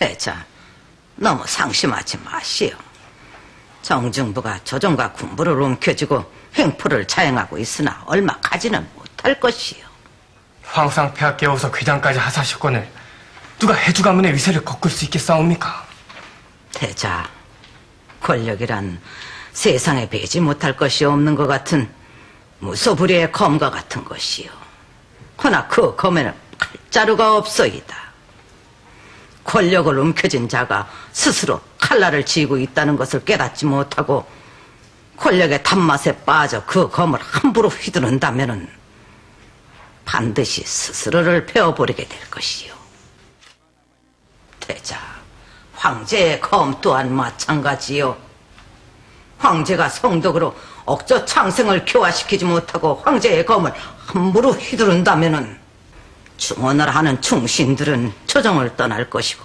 태자, 너무 상심하지 마시오. 정중부가 조정과 군부를 움켜쥐고 횡포를 자행하고 있으나 얼마 가지는 못할 것이오. 황상폐하 깨워서 괴장까지 하사하셨거늘 누가 해주 가문의 위세를 꺾을 수 있겠사옵니까? 태자, 권력이란 세상에 배지 못할 것이 없는 것 같은 무소불위의 검과 같은 것이요. 허나 그 검에는 칼자루가 없어이다. 권력을 움켜쥔 자가 스스로 칼날을 쥐고 있다는 것을 깨닫지 못하고 권력의 단맛에 빠져 그 검을 함부로 휘두른다면은 반드시 스스로를 베어버리게 될 것이요. 태자, 황제의 검 또한 마찬가지요. 황제가 성덕으로 억저 창생을 교화시키지 못하고 황제의 검을 함부로 휘두른다면은 중언을 하는 충신들은 조정을 떠날 것이고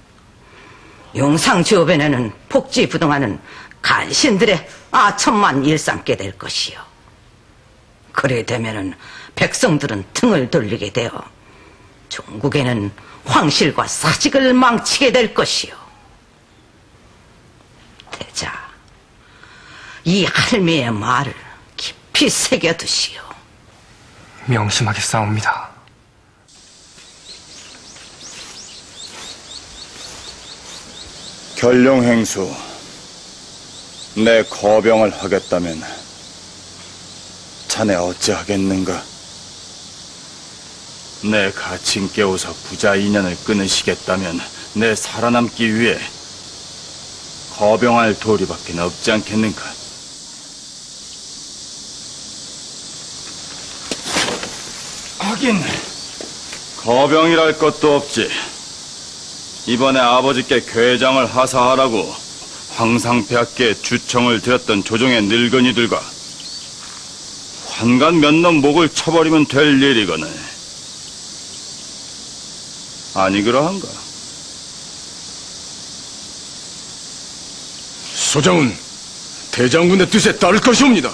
용상주업에는 복지부동하는 간신들의 아첨만 일삼게 될 것이요. 그래 되면은 백성들은 등을 돌리게 되어 종국에는 황실과 사직을 망치게 될 것이요. 태자, 이 할미의 말을 깊이 새겨두시오. 명심하겠사옵니다. 결룡행수, 내 거병을 하겠다면 자네 어찌하겠는가? 내 가칭 깨워서 부자 인연을 끊으시겠다면 내 살아남기 위해 거병할 도리밖에 없지 않겠는가? 하긴 거병이랄 것도 없지. 이번에 아버지께 괴장을 하사하라고 황상폐하께 주청을 드렸던 조정의 늙은이들과 환관 몇 놈 목을 쳐버리면 될 일이거늘. 아니 그러한가? 소장은 대장군의 뜻에 따를 것이옵니다.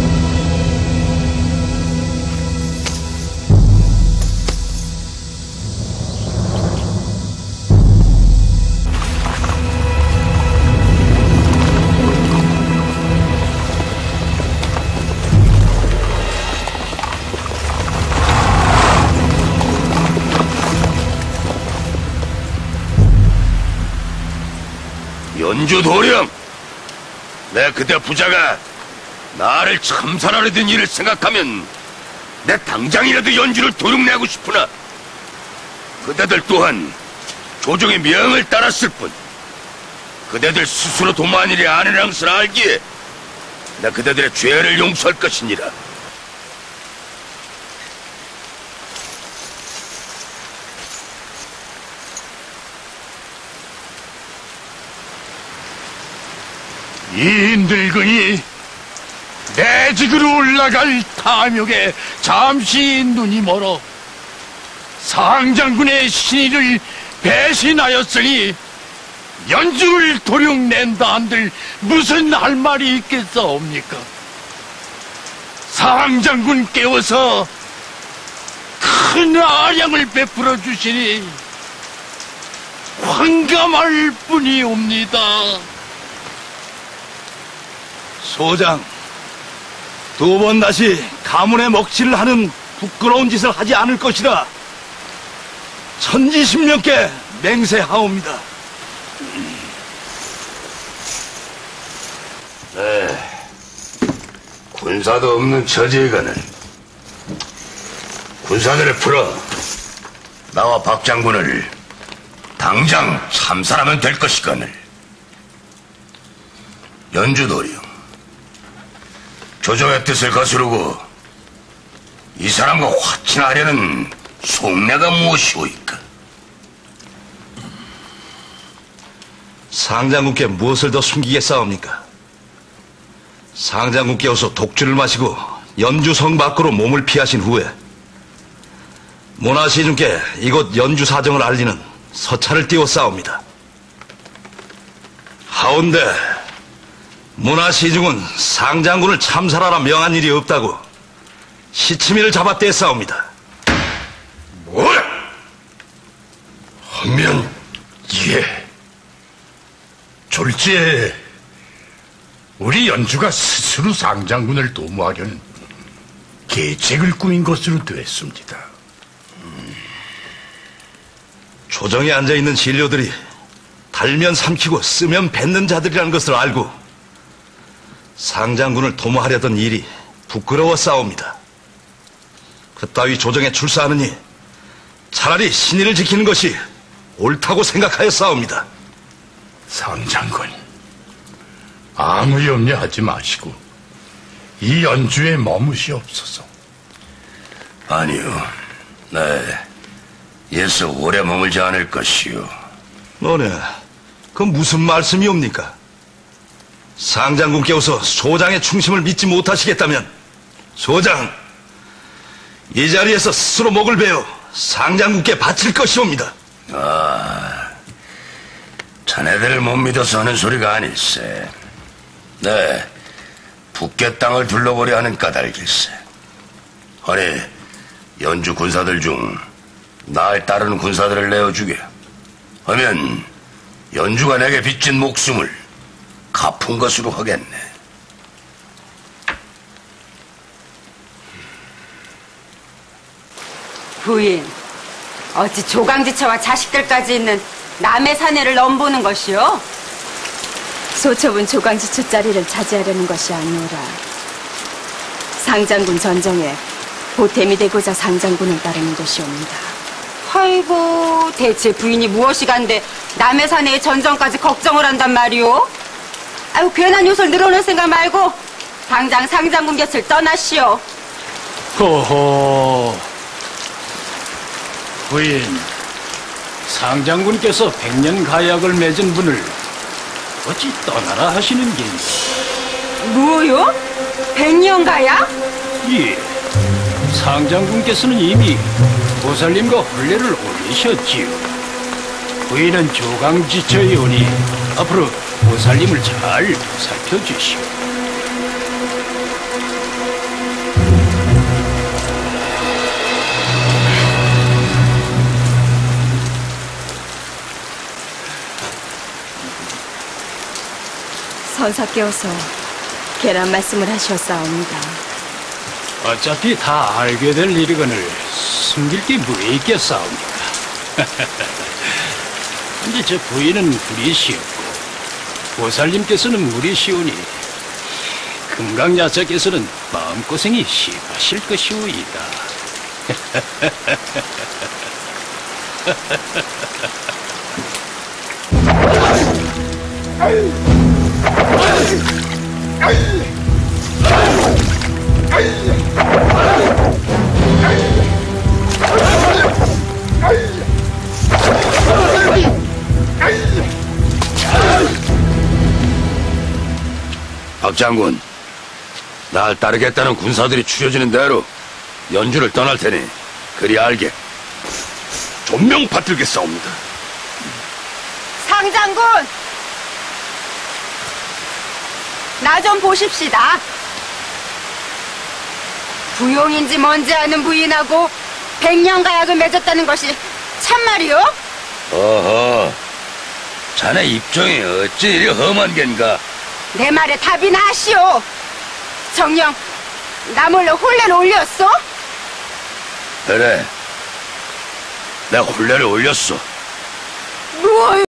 연주도령, 내 그대 부자가 나를 참살하려던 일을 생각하면 내 당장이라도 연주를 도용내고 싶으나 그대들 또한 조정의 명을 따랐을 뿐 그대들 스스로 도만 일이 아니라는 것을 알기에 내 그대들의 죄를 용서할 것이니라. 이 늙은이 내직으로 올라갈 탐욕에 잠시 눈이 멀어 상장군의 신의를 배신하였으니 연주를 도용낸다 한들 무슨 할 말이 있겠사옵니까? 상장군 깨워서 큰 아량을 베풀어 주시니 황감할 뿐이옵니다. 소장, 두 번 다시 가문의 먹칠을 하는 부끄러운 짓을 하지 않을 것이라 천지십년께 맹세하옵니다. 군사도 없는 처지이거늘 군사들을 풀어 나와 박 장군을 당장 참살하면 될 것이거늘. 연주도령, 조정의 뜻을 거스르고 이 사람과 화친하려는 속내가 무엇이오이까? 상장군께 무엇을 더 숨기겠사옵니까? 상장군께서 독주를 마시고 연주성 밖으로 몸을 피하신 후에 문화시중께 이곳 연주 사정을 알리는 서찰을 띄웠사옵니다. 하온데 문화시중은 상장군을 참살하라 명한 일이 없다고 시치미를 잡아떼었사옵니다. 뭐야? 하면 예. 졸지에 우리 연주가 스스로 상장군을 도모하려는 계책을 꾸민 것으로 되었습니다. 조정에 앉아있는 신료들이 달면 삼키고 쓰면 뱉는 자들이라는 것을 알고 상장군을 도모하려던 일이 부끄러워 싸웁니다. 그따위 조정에 출사하느니 차라리 신의를 지키는 것이 옳다고 생각하여 싸웁니다. 상장군, 아무 염려하지 마시고 이 연주에 머무시옵소서. 아니요. 네. 예서 오래 머물지 않을 것이요. 너네, 그 무슨 말씀이옵니까? 상장군께서 소장의 충심을 믿지 못하시겠다면 소장, 이 자리에서 스스로 목을 베어 상장군께 바칠 것이옵니다. 자네들을 못 믿어서 하는 소리가 아닐세. 네, 북계 땅을 둘러보려 하는 까닭일세. 아니, 연주 군사들 중 날 따르는 군사들을 내어주게 하면 연주가 내게 빚진 목숨을 갚은 것으로 하겠네. 부인, 어찌 조강지처와 자식들까지 있는 남의 사내를 넘보는 것이요? 소첩은 조강지처 자리를 차지하려는 것이 아니오라. 상장군 전정에 보탬이 되고자 상장군을 따르는 것이옵니다. 아이고, 대체 부인이 무엇이간데 남의 사내의 전정까지 걱정을 한단 말이오? 아유, 괜한 요소를 늘어놓을 생각 말고 당장 상장군 곁을 떠나시오. 호호. 부인, 상장군께서 100년 가약을 맺은 분을 어찌 떠나라 하시는 게? 뭐요? 100년 가야? 예. 상장군께서는 이미 보살님과 혼례를 올리셨지요. 부인은 조강지처에 오니 앞으로 보살님을 잘 살펴주시오. 선사께서 계란 말씀을 하셨사옵니다. 어차피 다 알게 될 일이거늘 숨길 게 뭐에 있겠사옵니까? 이제 제 부인은 불이시었고 보살님께서는 물이시오니 금강야차께서는 마음고생이 심하실 것이오이다. 박 장군, 날 따르겠다는 군사들이 추려지는 대로 연주를 떠날 테니 그리 알게 존명 받들겠사옵니다. 상장군! 나 좀 보십시다. 부용인지 뭔지 아는 부인하고 100년 가약을 맺었다는 것이 참말이요? 어허, 자네 입종이 어찌 이리 험한 겐가? 내 말에 답이나 하시오. 정녕 나 몰래 혼례를 올렸어? 그래, 내 혼례를 올렸어. 뭐요?